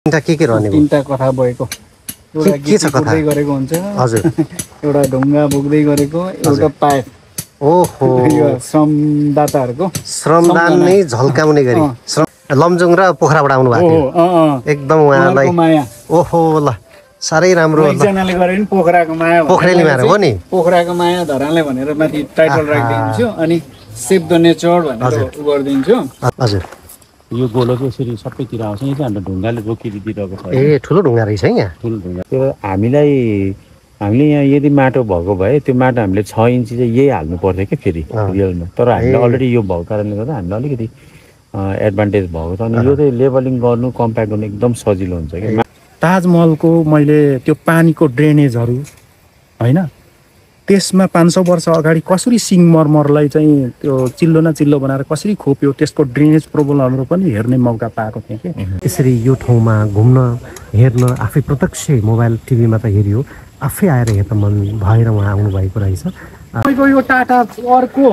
तीनटा के रहने भयो? तीनटा कथा भएको एउटा के छ कथा? बुक्दै गरेको हुन्छ हजुर एउटा ढुङ्गा बोक्दै गरेको एउटा पाइप ओहो यो श्रमदाताहरूको श्रमदान नै झल्काउने गरी लमजुङ र पोखराबाट आउनु भएको थियो एकदम उहाँलाई माया ओहो ल साह्रै राम्रो एकजनाले गरे नि पोखराको माया पोखरेली माया हो नि पोखराको माया धरानले भनेर माथि टाइटल राखिदिन्छु अनि सेभ द नेचर भनेर गरिदिन्छु हजुर यो गोलो चाहिँ यसरी सबैतिर आउँछ यहाँ चाहिँ हाम्रो ढुङ्गाले रोकिदिइरहेको छ ए ठुलो ढुङ्गा रहेछ है यहाँ ठुलो ढुङ्गा त्यो हामीले यहाँ यदि माटो भएको भए त्यो माटो हामीले 6 इन्ची चाहिँ यही हाल्नु पर्थ्यो क्या फेरि रियलमा तर हामीले अलरेडी यो भएको कारणले गर्दा हामीलाई अलिकति एडभान्टेज भएको छ अनि यो चाहिँ लेभलिङ गर्नु कम्प्याक्ट गर्नु एकदम सजिलो हुन्छ क्या ताजमहलको मैले त्यो पानीको ड्रेनेजहरू होइन त्यसमा 500 वर्ष अगाडि कसरी सिङ्गमरमरलाई चाहिँ त्यो चिल्लो न चिल्लो बनाएर कसरी खोप्यो त्यसको ड्रेनेज प्रब्लमहरू पनि हेर्ने मौका पाएको थिएँ कि त्यसरी यो ठाउँमा घुम्न हेर्न आफै प्रत्यक्ष मोबाइल टिभीमा त हेरियो आफै आएर हेर्न मन भएर उहाँ आउनुभएको रहेछ तपाईँको यो टाटा अर्को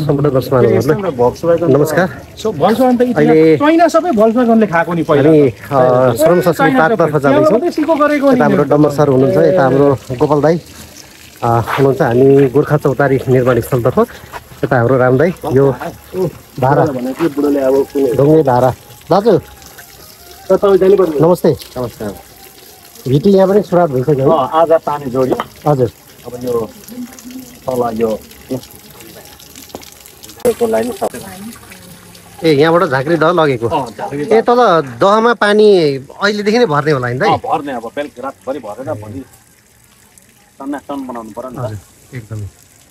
नमस्कार भल्सवागन त चाइना सबै भल्सवागनले खाएको नि पहिला श्रम संस्कृति पार्कतर्फ जाँदैछौँ यता हाम्रो डम्बर सर हुनुहुन्छ यता हाम्रो गोपाल दाई हुनुहुन्छ हामी गोर्खा चौतारी निर्माण स्थलतर्फ यता हाम्रो राम दाई यो धारा ढुङ्गे धारा दाजु नमस्ते नमस्कार भिटी यहाँ पनि सुरुवात भइसक्यो आज पानी जोड्यो हजुर अब यो तल यो ए यहाँबाट झाँक्री दह लगेको ए तल दहमा पानी अहिलेदेखि नै भर्ने होला नि त भर्ने अब बेलुका रातभरि भरेर भोलि सन्नासन बनाउनु पर्यो नि त एकदमै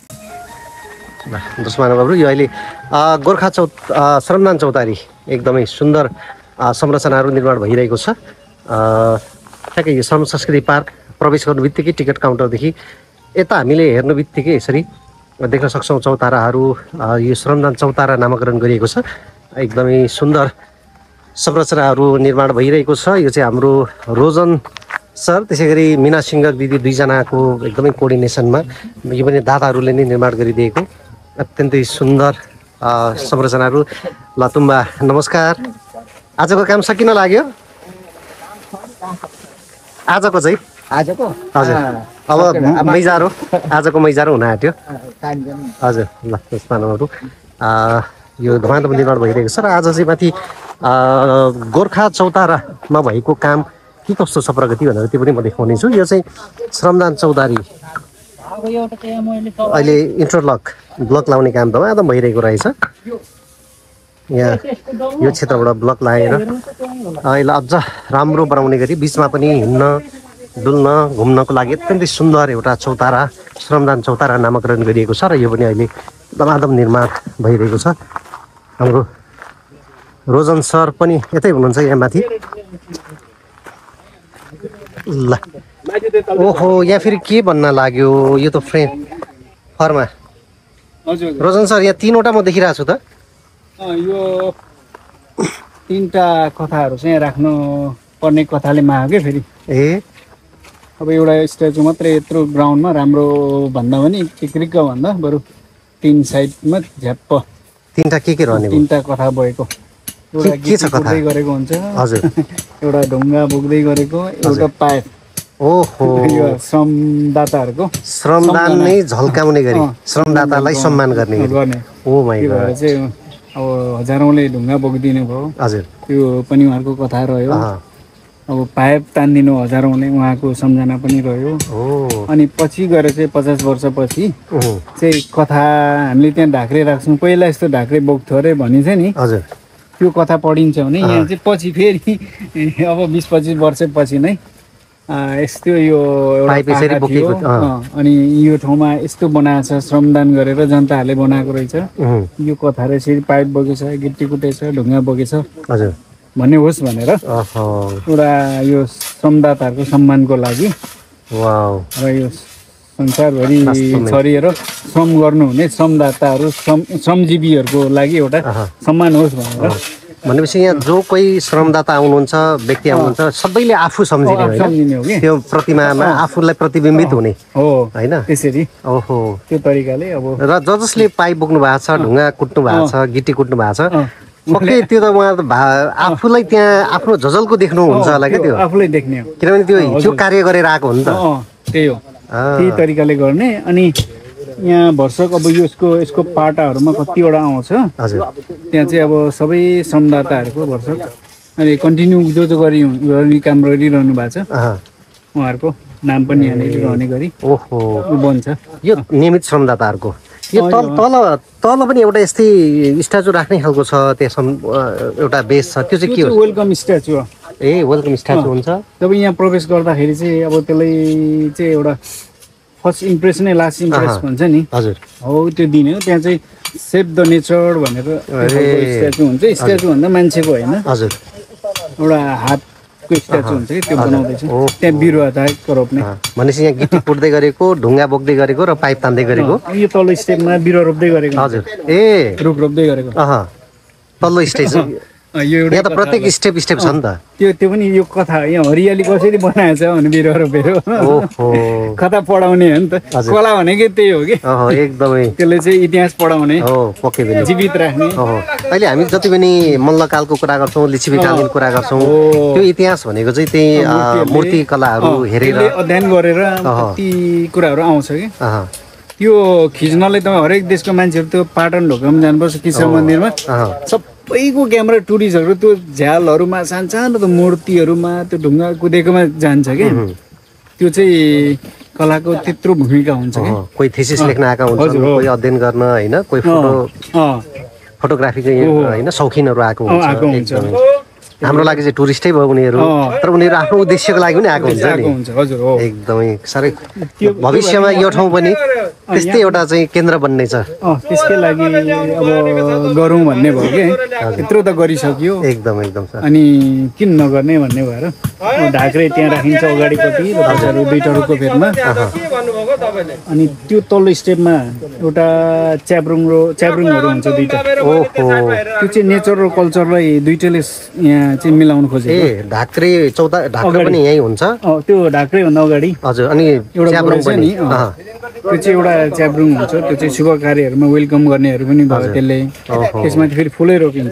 ल दर्शक महानुभावहरु यो अहिले गोर्खा श्रमदान चौतारी एकदमै सुन्दर संरचनाहरू निर्माण भइरहेको छ ठ्याक्कै यो श्रम संस्कृति पार्क प्रवेश गर्नु बित्तिकै टिकट काउन्टरदेखि यता हामीले हेर्नु बित्तिकै यसरी देख्न सक्छौँ चौताराहरू यो श्रमदान चौतारा नामाकरण गरिएको छ एकदमै सुन्दर संरचनाहरू निर्माण भइरहेको छ यो चाहिँ हाम्रो रोजन सर त्यसै गरी मिना सिंह दिदी दुईजनाको एकदमै कोअर्डिनेसनमा यो पनि दादाहरूले नै निर्माण गरिदिएको अत्यन्तै सुन्दर संरचनाहरू ल तुम्बा नमस्कार आजको काम सकिन लाग्यो आजको चाहिँ आजको हजुर अब मैजारो आजको मैजारो हुन आँट्यो हजुर ल मानवहरू यो धमाधम निर्माण भइरहेको छ र आज चाहिँ माथि गोर्खा चौतारामा भएको काम के कस्तो छ प्रगति भनेर त्यो पनि म देखाउने छु यो चाहिँ श्रमदान चौतारी अहिले इन्टरलक ब्लक लाउने काम धमाधम भइरहेको रहेछ यहाँ यो क्षेत्रबाट ब्लक लगाएर अहिले अझ राम्रो बनाउने गरी बिचमा पनि हिँड्न डुल्न घुम्नको लागि अत्यन्तै सुन्दर एउटा चौतारा श्रमदान चौतारा नामाकरण गरिएको छ र यो पनि अहिले धमाधम निर्माण भइरहेको छ हाम्रो रोजन सर पनि यतै हुनुहुन्छ यहाँ माथि ल ओहो यहाँ फेरि के भन्न लाग्यो यो त फ्रेम फर्मा रोजन सर यहाँ 3वटा म देखिरहेको छु त यो 3टा कथाहरू चाहिँ राख्नु पर्ने कथाले माग्यो के फेरि ए अब एउटा स्ट्याचु मात्रै यत्रो ग्राउन्डमा राम्रो भन्दा पनि टिक्रिक्क भन्दा बरु 3 साइडमा झ्याप्प 3टा के रहने भयो? 3टा कथा भएको एउटा के छ कथा? बोक्दै गरेको हुन्छ हजुर एउटा ढुङ्गा बोक्दै गरेको एउटा पाइप ओहो यो श्रमदाताहरूको श्रमदान नै झल्काउने गरी श्रमदातालाई सम्मान गर्ने गरी ओ माइ गॉड चाहिँ अब हजारौँले ढुङ्गा बोकिदिनु भयो हजुर त्यो पनि उहाँहरूको कथा रह्यो अब पाइप तानिदिनु हजारौँले उहाँको सम्झना पनि रह्यो अनि पछि गएर चाहिँ 50 वर्षपछि चाहिँ कथा हामीले त्यहाँ ढाक्रे राख्छौँ पहिला यस्तो ढाक्रे बोक्थ्यो अरे भनिन्छ नि हजुर त्यो कथा पढिन्छ भने यहाँ चाहिँ पछि फेरि अब 20-25 वर्षपछि नै यस्तो यो एउटा थियो अनि यो ठाउँमा यस्तो बनाएको छ श्रमदान गरेर जनताहरूले बनाएको रहेछ यो कथा र यसरी पाइप बोकेछ गिट्टी कुटेछ ढुङ्गा बोकेछ हजुर भन्ने होस् भनेर एउटा यो श्रमदाताहरूको सम्मानको लागि र यो संसारभरि छरिएर श्रम गर्नुहुने श्रमदाताहरू श्रमजीवीहरूको लागि एउटा सम्मान होस् भनेर भनेपछि यहाँ जो कोही श्रमदाता आउनुहुन्छ व्यक्ति आउनुहुन्छ सबैले आफू सम्झिने हो त्यो प्रतिमामा आफूलाई प्रतिबिम्बित हुने हो हैन त्यसरी ओहो त्यो तरिकाले अब र जसले पाइप बोक्नु भएको छ ढुङ्गा कुट्नु भएको छ गिटी कुट्नु भएको छ पक्कै त्यो त उहाँ त आफूलाई त्यहाँ आफ्नो झझल्को देख्नुहुन्छ होला क्या त्यो आफूलाई देख्ने हो किनभने त्यो हिजो कार्य गरेर आएको हो नि त त्यही हो त्यही तरिकाले गर्ने अनि यहाँ भर्सक अब यसको पाटाहरूमा कतिवटा आउँछ हजुर त्यहाँ चाहिँ अब सबै श्रमदाताहरूको भर्सक अहिले कन्टिन्यू जो गर्ने काम गरिरहनु भएको छ उहाँहरूको नाम पनि यहाँनिर रहने गरी ओहो बन्छ यो नियमित श्रमदाताहरूको यो तल पनि एउटा यस्तै स्ट्याचु राख्ने खालको छ त्यसमा एउटा बेस छ त्यो चाहिँ के हो वेलकम स्ट्याचु हो ए वेलकम स्ट्याचु हुन्छ जब यहाँ प्रवेश गर्दाखेरि चाहिँ अब त्यसलाई चाहिँ एउटा फर्स्ट इम्प्रेसनै लास्ट इम्प्रेस भन्छ नि हजुर हो त्यो दिने हो त्यहाँ चाहिँ सेभ द नेचर भनेर स्ट्याचु हुन्छ स्ट्याचु भन्दा मान्छेको होइन हजुर एउटा हातको स्ट्याचु हुन्छ कि त्यो बनाउँदैछ त्यहाँ बिरुवा त रोप्ने भनेपछि यहाँ गिटी पुट्दै गरेको ढुङ्गा बोक्दै गरेको र पाइप तान्दै गरेको यो तल्लो स्टेपमा बिरुवा रोप्दै गरेको हजुर ए रुख रोप्दै गरेको तल्लो स्टेज यो यहाँ त प्रत्येक स्टेप छ नि त त्यो पनि यो कथा यहाँ हरियाली कसरी बनाएको छ भने बिरुवा रोपेर कथा पढाउने हो नि त कला भनेकै त्यही हो कि एकदमै त्यसले चाहिँ इतिहास पढाउने पक्कै पनि जीवित राख्ने अहिले हामी जति पनि मल्लकालको कुरा गर्छौँ लिच्छवीकालीन कुरा गर्छौँ त्यो इतिहास भनेको चाहिँ त्यही मूर्ति कलाहरू हेरेर अध्ययन गरेर कति कुराहरू आउँछ कि त्यो खिच्नलाई तपाईँ हरेक देशको मान्छेहरू त्यो पाटन ढोकामा जानुपर्छ कृष्ण मन्दिरमा सबैको क्यामेरा टुरिस्टहरू त्यो झ्यालहरूमा सानो त मूर्तिहरूमा त्यो ढुङ्गा कुदेकोमा जान्छ कि त्यो चाहिँ कलाको त्यत्रो भूमिका हुन्छ कि कोही थेसिस लेख्न आएका हुन्छन् कोही अध्ययन गर्न होइन कोही फोटोग्राफीको होइन शौखिनहरू आएको हुन्छ हाम्रो लागि चाहिँ टुरिस्टै भयो उनीहरू तर उनीहरू आफ्नो उद्देश्यको लागि पनि आएको हुन्छ नि एकदमै साह्रै भविष्यमा यो ठाउँ पनि त्यस्तै एउटा चाहिँ केन्द्र बन्ने छ त्यसकै लागि अब गरौँ भन्ने भयो कि यत्रो त गरिसक्यो एकदम अनि किन नगर्ने भन्ने भएर ढाक्रे त्यहाँ राखिन्छ अगाडिपट्टि दुईटा रुखको फेदमा अनि त्यो तल्लो स्टेपमा एउटा च्याब्रुङहरू हुन्छ दुईटा त्यो चाहिँ नेचर र कल्चरलाई दुईटैले यहाँ चाहिँ मिलाउनु खोजेको ढाक्रे पनि यही हुन्छ त्यो ढाक्रे भन्दा अगाडि हजुर अनि च्याब्रुङ पनि त्यो चाहिँ एउटा च्याब्रुङ हुन्छ त्यो चाहिँ शुभ कार्यहरूमा वेलकम गर्नेहरू पनि भयो त्यसले त्यसमा फेरि फुलै रोपिन्छ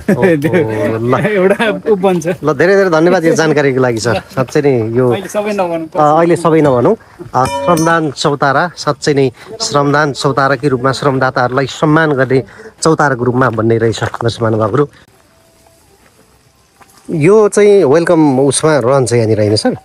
एउटा बन्छ ल धेरै धन्यवाद यो जानकारीको लागि सर साँच्चै नै यो अहिले सबै नभनौँ श्रमदान चौतारा साँच्चै नै श्रमदान चौताराकै रूपमा श्रमदाताहरूलाई सम्मान गर्ने चौताराको रूपमा भन्ने रहेछ दर्शक महानुभावहरू यो चाहिँ वेलकम उसमा रहन्छ यहाँनिर होइन सर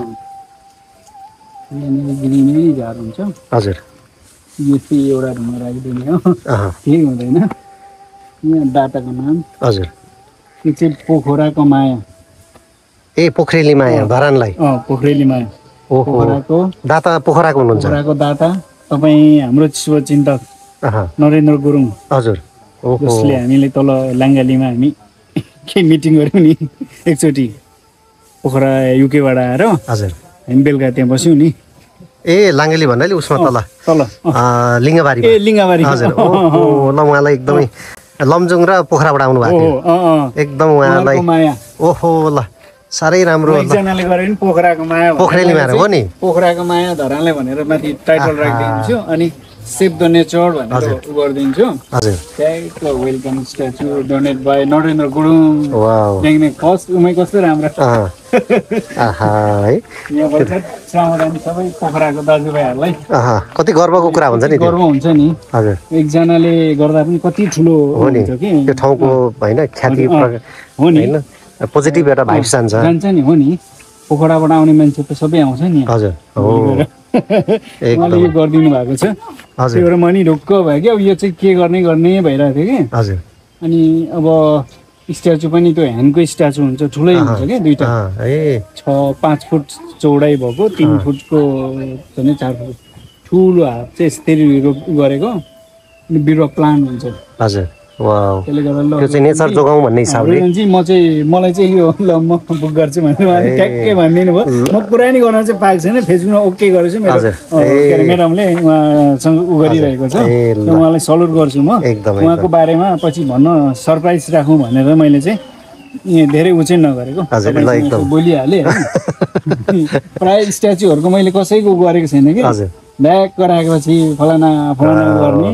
हुन्छ हजुर यो चाहिँ एउटा ढुङ्गा राखिदिने हो केही हुँदैन यहाँ दाताको नाम हजुर यो चाहिँ पोखराको माया ए पोखरेली माया धरानलाई पोखरेली माया पोखराको दाता पोखराको हुनुहुन्छ पोखराको दाता तपाईँ हाम्रो शुभचिन्तक नरेन्द्र गुरुङ हजुर जसले हामीले तल लाङ्गालीमा हामी केही मिटिङ गऱ्यौँ नि एकचोटि पोखरा युकेबाट आएर हजुर हामी बेलुका त्यहाँ बस्यौँ नि ए लाङ्गाली भन्नाले उसमा तल लिङ्गबारी हजुर ल उहाँलाई एकदमै लमजुङ र पोखराबाट आउनु भएको थियो एकदम उहाँलाई ओहो ल साह्रै राम्रो एकजनाले गरे नि पोखराको माया पोखरेली माया हो नि पोखराको माया धरानले भनेर माथि टाइटल राखिदिन्छु अनि सेभ द नेचर भनेर गरिदिन्छु हजुर त्यहीको welcome statue donate by Narendra Gurung देख्ने उमै कस्तो राम्रो सबै पोखराको दाजुभाइहरूलाई कति गर्वको कुरा हुन्छ नि गर्व हुन्छ नि हजुर एकजनाले गर्दा पनि कति ठुलो हुन्छ कि त्यो ठाउँको होइन ख्याति हो नि होइन पोजिटिभ एउटा भाइब्स जान्छ नि हो नि पोखराबाट आउने मान्छे त सबै आउँछ नि हजुर उहाँले यो गरिदिनु भएको छ त्यही भएर म नि ढुक्क भयो कि अब यो चाहिँ के गर्ने भइरहेको थियो कि हजुर अनि अब स्ट्याचु पनि त्यो ह्यान्डको स्ट्याचु हुन्छ ठुलै हुन्छ क्या दुईटा 6-5 फुट चौडाइ भएको 3 फुटको 4 फुट ठुलो हात चाहिँ यसरी गरेको अनि बिरुवा प्लान्ट हुन्छ हजुर त्यसले गर्दा त्यो चाहिँ नेचर जोगाउँ भन्ने हिसाबले मलाई चाहिँ यो ल म बुक गर्छु भनेर उहाँले ट्याक्कै भनिदिनु भयो म कुरा नि गर्न चाहिँ पाएको छैन फेसबुकमा ओके गरेछु मेरो म्याडमले उहाँसँग उ गरिरहेको छ उहाँलाई सल्युट गर्छु म उहाँको बारेमा पछि भन्न सरप्राइज राखौँ भनेर मैले चाहिँ धेरै उ चाहिँ नगरेको बोलिहालेँ प्राय स्ट्याचुहरूको मैले कसैको गरेको छैन कि ब्याक गराएपछि फलाना गर्ने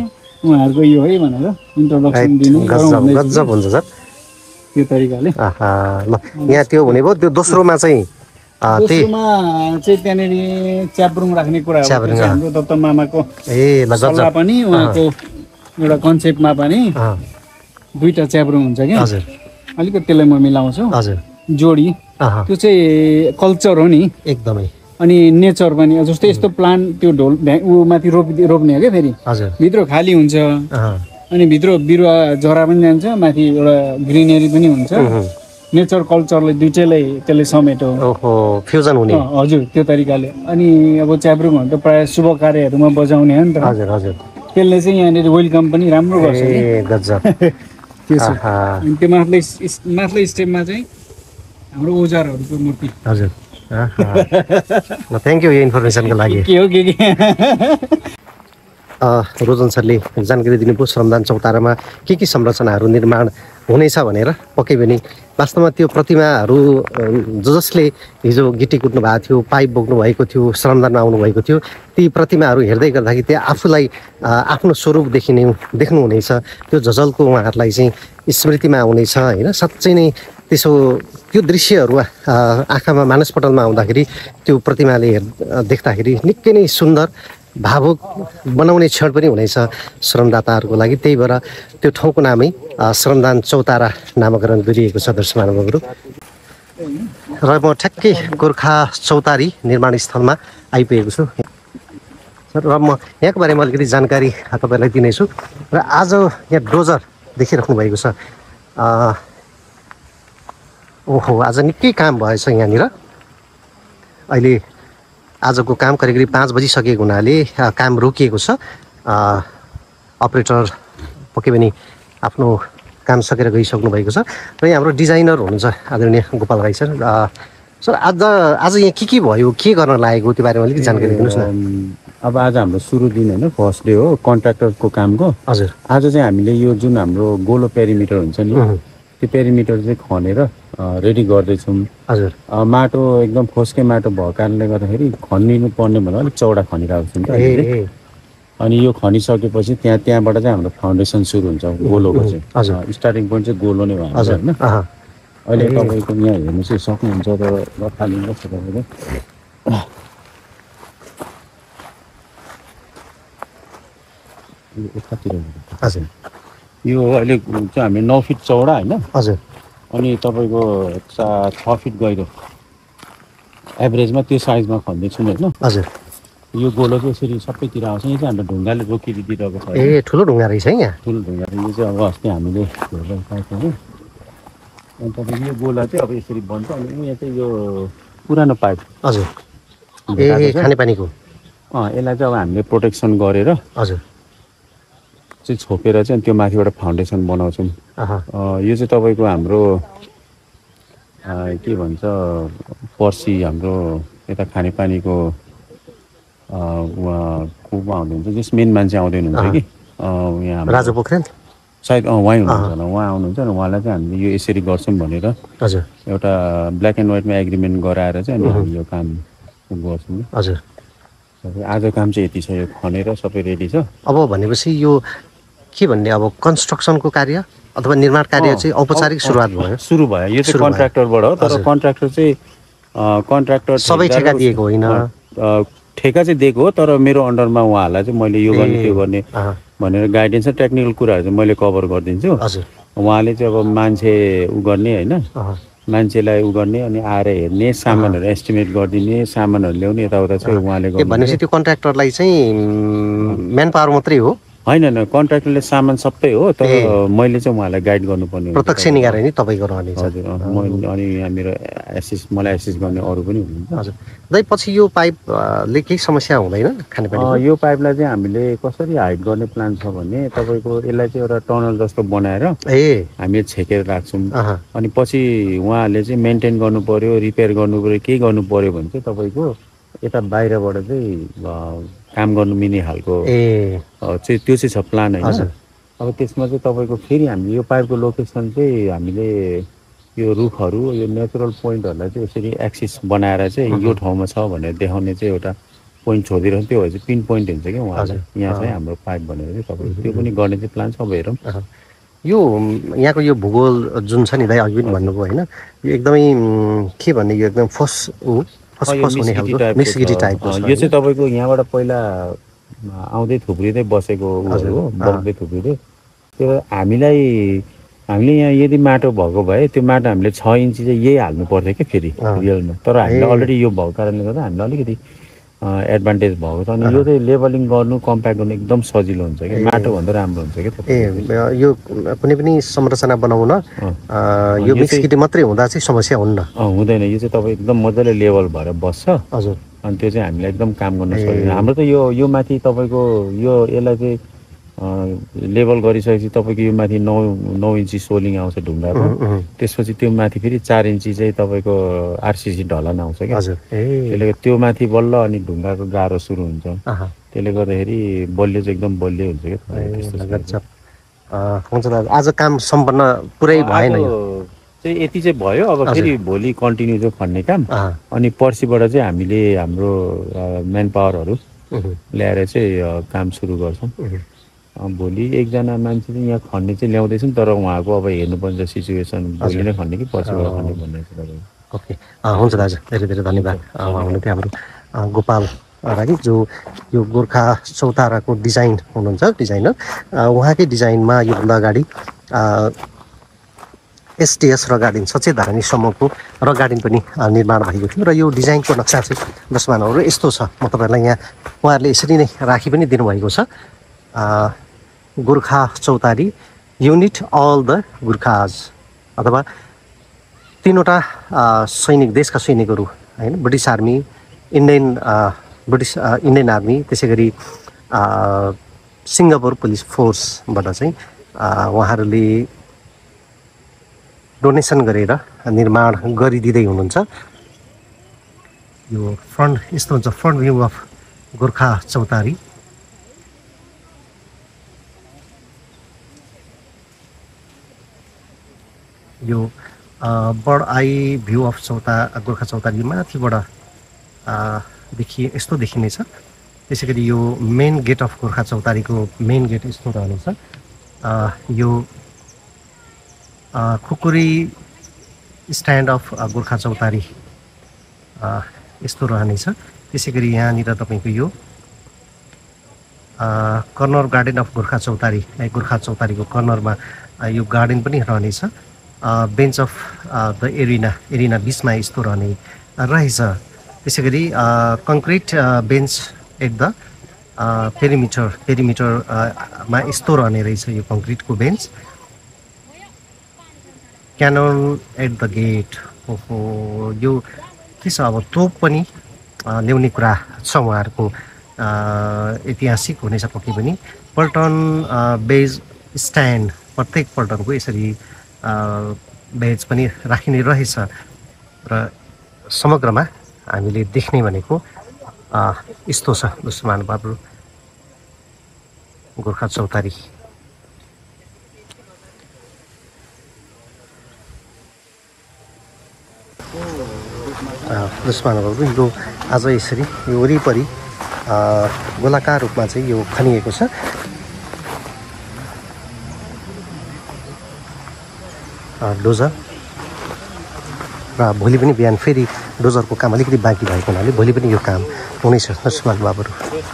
उहाँहरूको यो है भनेर इन्ट्रोडक्सन दिनु गरौँ गजब भन्दै गजब हुन्छ सर। त्यो तरिकाले। आहा ल यहाँ त्यो भनेको त्यो दोस्रोमा चाहिँ त्यही दोस्रोमा चाहिँ त्यहाँनिर च्याब्रुङ राख्ने कुरा हो। च्याब्रुङ, त्यो चाहिँ हाम्रो दत्त मामाको ए ल सल्लाह गजब पनि उहाँको एउटा कन्सेप्टमा पनि अँ, दुईटा च्याब्रुङ हुन्छ कि हजुर अलिकति त्यसलाई म मिलाउँछु हजुर जोडी। अँ, त्यो चाहिँ कल्चर हो नि एकदमै अनि नेचर पनि जस्तै यस्तो प्लान्ट त्यो ढोल ऊ माथि रोप्ने हो क्या फेरि हजुर भित्र खाली हुन्छ अँ, अनि भित्र बिरुवा जरा पनि जान्छ माथि एउटा ग्रिनेरी पनि हुन्छ नेचर कल्चरले दुइटैलाई त्यसले समेटो। ओहो फ्युजन हुने हजुर त्यो तरिकाले। अनि अब च्याब्रुङहरू त प्रायः शुभ कार्यहरूमा बजाउने हो नि त हजुर हजुर त्यसले चाहिँ यहाँनिर वेलकम पनि राम्रो गर्छ कि ए गजब त्यो छ। आहा अनि त्यो माथिल्लो स्टेपमा चाहिँ हाम्रो ओजारहरूको मूर्ति हजुर आहा ल थ्याङ्क यू यो इन्फर्मेसनको लागि। के हो के रोजन सरले जानकारी दिनुभयो श्रमदान चौतारामा के संरचनाहरू निर्माण हुनेछ भनेर। पक्कै पनि वास्तवमा त्यो प्रतिमाहरू जसले हिजो गिटी कुट्नु भएको थियो, पाइप बोक्नु भएको थियो, श्रमदानमा आउनुभएको थियो, ती प्रतिमाहरू हेर्दै गर्दाखेरि त्यो आफूलाई आफ्नो स्वरूप देख्नुहुनेछ। त्यो झझल्को उहाँहरूलाई चाहिँ स्मृतिमा आउनेछ होइन। साँच्चै नै त्यसो त्यो दृश्यहरू आँखामा मानसपटलमा आउँदाखेरि त्यो प्रतिमाले देख्दाखेरि निकै नै सुन्दर भावुक बनाउने क्षण पनि हुनेछ श्रमदाताहरूको लागि। त्यही भएर त्यो ठाउँको नामै श्रमदान चौतारा नामाकरण गरिएको छ दर्शक महानुभावहरू। र म ठ्याक्कै गोर्खा चौतारी निर्माण स्थलमा आइपुगेको छु र म यहाँको बारेमा अलिकति जानकारी तपाईँलाई दिनेछु। र आज यहाँ डोजर देखिराख्नु भएको छ। ओहो आज निकै काम भएछ यहाँनिर। अहिले आजको काम करिब 5 बजिसकेको हुनाले काम रोकिएको छ। अपरेटर पक्कै पनि आफ्नो काम सकेर गइसक्नु भएको छ। र यहाँ हाम्रो डिजाइनर हुनुहुन्छ आदरणीय गोपाल राई सर। सर आज यहाँ के भयो, के गर्न लागेको त्यो बारेमा अलिकति जानकारी दिनुहोस् न। अब आज हाम्रो सुरु दिन होइन, फर्स्ट डे हो कन्ट्र्याक्टरको कामको। हजुर आज चाहिँ हामीले यो जुन हाम्रो गोलो पेरिमिटर हुन्छ नि त्यो पेरिमिटर चाहिँ खनेर रेडी गर्दैछौँ। हजुर माटो एकदम फोस्के माटो भएको कारणले गर्दाखेरि खनिनु पर्ने भन्दा अलिक चौडा खनिरहेको छौँ नि त। अनि यो खनिसकेपछि त्यहाँबाट चाहिँ हाम्रो फाउन्डेसन सुरु हुन्छ गोलोको चाहिँ। स्टार्टिङ पोइन्ट चाहिँ गोलो नै भयो होइन। अहिले तपाईँको यहाँ हेर्नु चाहिँ सक्नुहुन्छ तर फालिन्छ तपाईँले। हजुर यो अहिले चाहिँ हामी 9 फिट चौडा होइन। हजुर अनि तपाईँको 6 फिट गहिरो एभरेजमा त्यो साइजमा खन्दैछौँ होइन। हजुर यो गोलो चाहिँ यसरी सबैतिर आउँछ। यो चाहिँ हाम्रो ढुङ्गाले रोकिदिइरहेको छ। ए ठुलो ढुङ्गा रहेछ है यहाँ। ठुलो ढुङ्गा यो चाहिँ अब अस्ति हामीले हेर्दै पाएको हो। अनि तपाईँको यो गोला चाहिँ अब यसरी बन्छ। अनि यहाँ चाहिँ यो पुरानो पाइप हजुर ए खानेपानीको यसलाई चाहिँ अब हामीले प्रोटेक्सन गरेर हजुर चाहिँ छोपेर चाहिँ त्यो माथिबाट फाउन्डेसन बनाउँछौँ। यो चाहिँ तपाईँको हाम्रो के भन्छ पर्सि हाम्रो यता खानेपानीको उहाँ कोमा आउनुहुन्छ जस मेन मान्छे आउँदैन हुन्छ कि यहाँ राजु पोखरेल सायद उहाँ हुनुहुन्छ होला। उहाँ आउनुहुन्छ र उहाँलाई चाहिँ हामीले यो यसरी गर्छौँ भनेर हजुर एउटा ब्ल्याक एन्ड व्हाइटमा एग्रिमेन्ट गराएर चाहिँ अनि हामी यो काम गर्छौँ। हजुर आज काम चाहिँ यति छ। यो खनेर सबै रेडी छ। अब भनेपछि यो के भन्ने अब कन्स्ट्रक्सनको कार्य अथवा निर्माण कार्य चाहिँ औपचारिक सुरुवात भयो। सुरु भयो। यो चाहिँ कन्ट्र्याक्टरबाट हो। तर कन्ट्र्याक्टर चाहिँ कन्ट्र्याक्टर सबै ठेका दिएको होइन। ठेका चाहिँ दिएको हो तर मेरो अन्डरमा उहाँहरूलाई चाहिँ मैले यो गर्ने त्यो गर्ने भनेर गाइडेन्स र टेक्निकल कुराहरू चाहिँ मैले कभर गरिदिन्छु। उहाँले चाहिँ अब मान्छे उ गर्ने होइन, मान्छेलाई उ गर्ने अनि आएर हेर्ने, सामानहरू एस्टिमेट गरिदिने, सामानहरू ल्याउने यताउता चाहिँ उहाँले गर्नु। भनेपछि त्यो कन्ट्र्याक्टरलाई चाहिँ म्यान पावर मात्रै हो होइन कन्ट्र्याक्टरले सामान सबै हो तर मैले चाहिँ उहाँलाई गाइड गर्नुपर्ने हुन्छ। प्रत्यक्ष निगरानी नि तपाईँको रहनेछ। हजुर अनि यहाँ मेरो मलाई एसिस्ट गर्ने अरू पनि हुनुहुन्छ। हजुर दाइ पछि यो पाइपले केही समस्या हुँदैन खानेपानी? यो पाइपलाई चाहिँ हामीले कसरी हाइड गर्ने प्लान छ भने तपाईँको यसलाई चाहिँ एउटा टनल जस्तो बनाएर हामीले छेकेर राख्छौँ। अनि पछि उहाँहरूले चाहिँ मेन्टेन गर्नु पर्यो, रिपेयर गर्नु पर्यो, केही गर्नु पर्यो भने चाहिँ तपाईँको यता बाहिरबाट चाहिँ काम गर्नु मिल्ने खालको चाहिँ त्यो चाहिँ छ प्लान होइन। अब त्यसमा चाहिँ तपाईँको फेरि हामीले यो पाइपको लोकेसन चाहिँ हामीले यो रुखहरू यो नेचुरल पोइन्टहरूलाई चाहिँ यसरी एक्सिस बनाएर चाहिँ यो ठाउँमा छ भनेर देखाउने चाहिँ एउटा पोइन्ट छोडिदिएर त्यो भएपछि पिन पोइन्ट हुन्छ क्या उहाँलाई यहाँ चाहिँ हाम्रो पाइप भनेर चाहिँ तपाईँको त्यो पनि गर्ने चाहिँ प्लान छ। अब हेरौँ यो यहाँको यो भूगोल जुन छ नि दाइ अघि पनि भन्नुभयो होइन, यो एकदमै के भन्ने यो एकदम फस हुने खालको मिक्सिटी टाइपको छ। यो चाहिँ तपाईँको यहाँबाट पहिला आउँदै थुप्रिँदै बसेको हो, बग्दै थुप्रिँदै। त्यो हामीले यहाँ यदि माटो भएको भए त्यो माटो हामीले 6 इन्ची चाहिँ यही हाल्नु पर्थ्यो क्या फेरि रियलमा। तर हामीले अलरेडी यो भएको कारणले गर्दा हामीलाई अलिकति एडभान्टेज भएको छ। अनि यो चाहिँ लेभलिङ गर्नु कम्प्याक्ट गर्नु एकदम सजिलो हुन्छ क्या, माटोभन्दा राम्रो हुन्छ क्या। यो कुनै पनि संरचना बनाउन यो मिक्सिटी मात्रै हुँदा चाहिँ समस्या हुन्न। हुँदैन, यो चाहिँ तपाईँ एकदम मजाले लेभल भएर बस्छ। हजुर। अनि त्यो चाहिँ हामीलाई एकदम काम गर्न सकिन्छ। हाम्रो त यो माथि तपाईँको यसलाई चाहिँ लेभल गरिसकेपछि तपाईँको यो माथि 9 इन्ची सोलिङ आउँछ ढुङ्गाको। त्यसपछि त्यो माथि फेरि 4 इन्ची चाहिँ तपाईँको आरसिसी ढलान आउँछ क्या। त्यसले त्यो माथि बल्ल अनि ढुङ्गाको गाह्रो सुरु हुन्छ। त्यसले गर्दाखेरि बलियो चाहिँ एकदम बलियो हुन्छ क्या। हुन्छ दादा, आज काम सम्पन्न पुरै भएन चाहिँ यति चाहिँ भयो। अब फेरि भोलि कन्टिन्यू चाहिँ खन्ने काम, अनि पर्सिबाट चाहिँ हामीले हाम्रो म्यान पावरहरू ल्याएर चाहिँ काम सुरु गर्छौँ। भोलि एकजना मान्छे चाहिँ यहाँ खन्ने चाहिँ ल्याउँदैछौँ, तर उहाँको अब हेर्नुपर्छ सिचुएसन, भोलि नै खन्ने कि पर्सिबाट खन्ने भन्ने छ तपाईँको। ओके, हुन्छ दाजु, धेरै धेरै धन्यवाद। उहाँले चाहिँ हाम्रो गोपाल रागी जो यो गोर्खा चौताराको डिजाइन हुनुहुन्छ, डिजाइनर। उहाँकै डिजाइनमा योभन्दा अगाडि एसटिएस र गार्डन सचेत धारानी समूहको र गार्डन पनि निर्माण भएको थियो। र यो डिजाइनको नक्सा चाहिँ दर्शकहरू यस्तो छ। म तपाईँहरूलाई यहाँ उहाँहरूले यसरी नै राखी पनि दिनुभएको छ। गोर्खा चौतारी युनिट अल द गोर्खाज, अथवा 3वटा सैनिक, देशका सैनिकहरू होइन, ब्रिटिस आर्मी, इन्डियन आर्मी, त्यसै गरी सिङ्गापुर पुलिस फोर्सबाट चाहिँ उहाँहरूले डोनेसन गरेर निर्माण गरिदिँदै हुनुहुन्छ। यो फ्रन्ट यस्तो हुन्छ, front view of Gorkha Chautari. यो bird eye view of Gorkha Chautari माथिबाट यस्तो देखिनेछ। त्यसै गरी यो मेन गेट अफ गोर्खा चौतारीको मेन गेट यस्तो रहनेछ। यो खुकुरी स्ट्यान्ड अफ गोर्खा चौतारी यस्तो रहनेछ। त्यसै गरी यहाँनिर तपाईँको यो कर्नर गार्डन अफ गोर्खा चौतारी, गोर्खा चौतारीको कर्नरमा यो गार्डन पनि रहनेछ। बेन्च अफ द एरिना बिचमा यस्तो रहने रहेछ। त्यसै गरी कङ्क्रिट बेन्च एट द पेरिमिटरमा यस्तो रहने रहेछ यो कङ्क्रिटको bench. Cannon at the gate, ओहो यो के छ, अब तोप पनि ल्याउने कुरा छ उहाँहरूको, ऐतिहासिक हुनेछ पक्कै पनि। पल्टन बेज स्ट्यान्ड, प्रत्येक पल्टनको यसरी बेज पनि राखिने रहेछ। र समग्रमा हामीले देख्ने भनेको यस्तो छ दोस्रो महानुभावहरू, गोर्खा चौतारी। दोस्रो महानुभावहरू यो आज यसरी यो वरिपरि गोलाकार रूपमा चाहिँ यो खनिएको छ। डोजर, र भोलि पनि बिहान फेरि डोजरको काम अलिकति बाँकी भएको हुनाले भोलि पनि यो काम हुनेछ। सुभाष बाबुहरू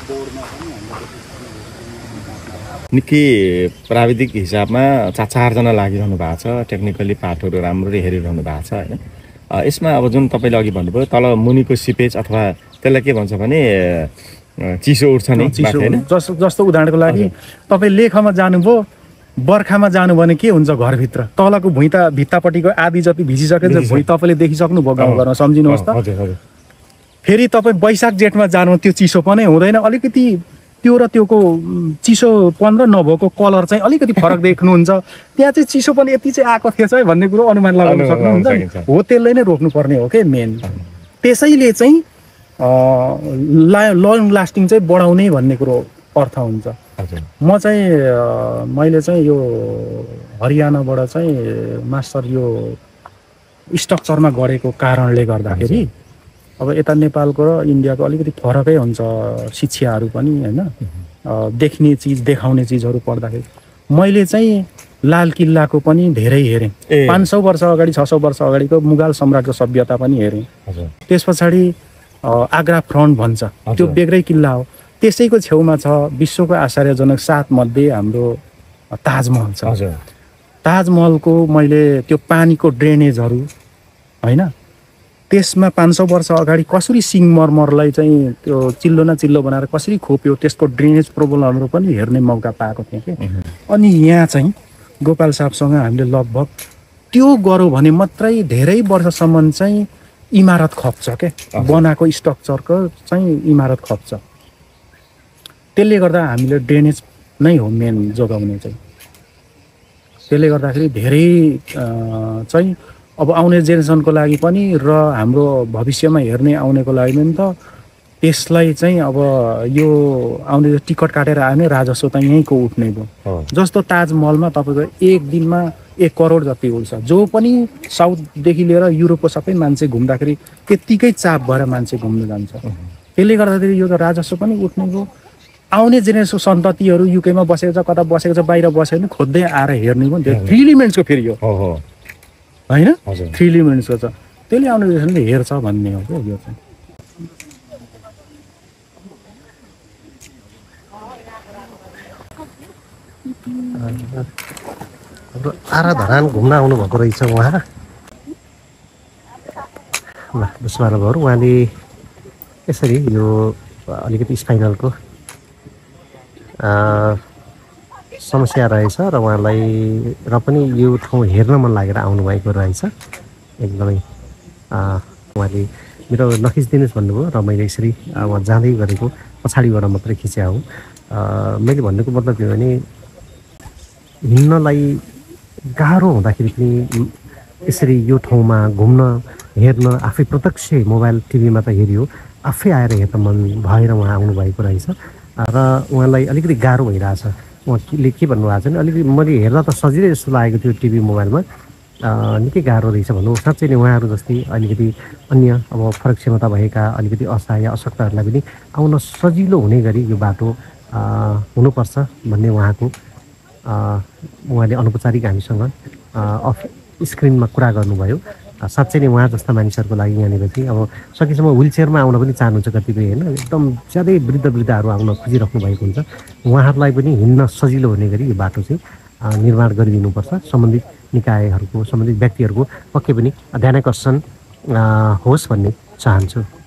निकै प्राविधिक हिसाबमा 4जना लागिरहनु भएको छ, टेक्निकली पार्टहरू राम्ररी हेरिरहनु भएको छ होइन। यसमा अब जुन तपाईँले अघि भन्नुभयो तल मुनिको सिपेज अथवा त्यसलाई के भन्छ भने चिसो उठ्छ नि, जस्तो उदाहरणको लागि तपाईँ लेखमा जानुभयो, बर्खामा जानु भने के हुन्छ, घरभित्र तलको भुइँ त भित्तापट्टिको आधी जति भिजिसकेछ, भुइँ तपाईँले देखिसक्नुभयो गाउँघरमा, सम्झिनुहोस् त। फेरि तपाईँ वैशाख जेठमा जानु त्यो चिसो पनि हुँदैन, अलिकति त्यो र त्योको चिसोपन र नभएको कलर चाहिँ अलिकति फरक देख्नुहुन्छ। त्यहाँ चाहिँ चिसो पनि यति चाहिँ आएको थिएछ है भन्ने कुरो अनुमान लगाउन सक्नुहुन्छ। हो त्यसलाई नै रोक्नुपर्ने हो कि मेन। त्यसैले चाहिँ लङ लास्टिङ चाहिँ बढाउने भन्ने कुरो अर्थ हुन्छ। मैले चाहिँ यो हरियाणाबाट चाहिँ मास्टर यो स्ट्रक्चरमा गरेको कारणले गर्दाखेरि अब यता नेपालको र इन्डियाको अलिकति फरकै हुन्छ शिक्षाहरू पनि होइन, देख्ने चिज देखाउने चिजहरू पढ्दाखेरि मैले चाहिँ लाल किल्लाको पनि धेरै हेरेँ। 500 वर्ष अगाडि 600 वर्ष अगाडिको मुगल सम्राटको सभ्यता पनि हेरेँ। त्यस पछाडि आग्रा फ्रन्ट भन्छ, त्यो बेग्रै किल्ला हो। त्यसैको छेउमा छ विश्वको आश्चर्यजनक 7 मध्ये हाम्रो ताजमहल छ। ताजमहलको मैले त्यो पानीको ड्रेनेजहरू होइन, त्यसमा 500 वर्ष अगाडि कसरी सिङ्गमरमरलाई चाहिँ त्यो चिल्लो न चिल्लो बनाएर कसरी खोप्यो, त्यसको ड्रेनेज प्रब्लमहरू पनि हेर्ने मौका पाएको थिएँ कि। अनि यहाँ चाहिँ गोपाल साहबसँग हामीले लगभग त्यो गऱ्यौँ भने मात्रै धेरै वर्षसम्म चाहिँ इमारत खप्छ क्या, बनाएको स्ट्रक्चरको चाहिँ इमारत खप्छ। त्यसले गर्दा हामीले ड्रेनेज नै हो मेन जोगाउने चाहिँ। त्यसले गर्दाखेरि धेरै चाहिँ अब आउने जेनेरेसनको लागि पनि र हाम्रो भविष्यमा हेर्ने आउनेको लागि पनि त त्यसलाई चाहिँ अब यो आउने टिकट काटेर आयो भने राजस्व त यहीँको उठ्ने भयो। जस्तो ताजमहलमा तपाईँको एक दिनमा 1 करोड जति उठ्छ। जो पनि साउथदेखि लिएर युरोपको सबै मान्छे घुम्दाखेरि त्यत्तिकै चाप भएर मान्छे घुम्नु जान्छ। त्यसले गर्दाखेरि यो त राजस्व पनि उठ्ने भयो। आउने जेनेरेसन सन्ततिहरू युकेमा बसेको छ, कता बसेको छ, बाहिर बसेको पनि खोज्दै आएर हेर्ने पनि त्यो 3 एलिमेन्ट्सको फेरि यो होइन, 3 एलिमेन्ट्सको छ। त्यसले आउने जेनेरेसनले हेर्छ भन्ने हो क्या यो चाहिँ। हाम्रो आराधरान घुम्न आउनुभएको रहेछ उहाँ। ल महानुभावहरू, उहाँले यसरी यो अलिकति स्पाइनलको समस्या रहेछ र उहाँलाई र पनि यो ठाउँ हेर्न मन लागेर आउनुभएको रहेछ। एकदमै उहाँले मेरो नखिचिदिनुहोस् भन्नुभयो र मैले यसरी उहाँ जाँदै गरेको पछाडिबाट मात्रै खिच्या हो। मैले भन्नुको मतलब के हो भने हिँड्नलाई गाह्रो हुँदाखेरि पनि यसरी यो ठाउँमा घुम्न हेर्न आफै प्रत्यक्ष मोबाइल टिभीमा त हेऱ्यो, आफै आएर हेर्न मन भएर उहाँ आउनुभएको रहेछ र उहाँलाई अलिकति गाह्रो भइरहेछ। उहाँले के भन्नुभएको छ भने अलिकति मैले हेर्दा त सजिलै जस्तो लागेको थियो टिभी मोबाइलमा, निकै गाह्रो रहेछ भन्नु। साँच्चै नै उहाँहरू जस्तै अलिकति अन्य अब फरक क्षमता भएका अलिकति असहाय अशक्तहरूलाई पनि आउन सजिलो हुने गरी यो बाटो हुनुपर्छ भन्ने उहाँले अनौपचारिक हामीसँग अफ स्क्रिनमा कुरा गर्नुभयो। साँच्चै नै उहाँ जस्ता मानिसहरूको लागि यहाँनिर चाहिँ अब सकेसम्म व्हिलचेयरमा आउन पनि चाहनुहुन्छ कतिपय होइन, एकदम ज्यादै वृद्धहरू आउन खोजिराख्नु भएको हुन्छ। उहाँहरूलाई पनि हिँड्न सजिलो हुने गरी यो बाटो चाहिँ निर्माण गरिदिनुपर्छ। सम्बन्धित निकायहरूको, सम्बन्धित व्यक्तिहरूको पक्कै पनि ध्यानाकर्षण होस् भन्ने चाहन्छु।